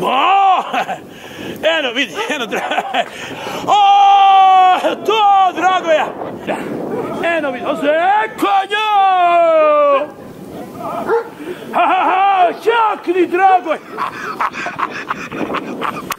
Eno, vidi, eno, o, to, Dragoja! Eno, vidi, konja! Ha, čakni, Dragoj!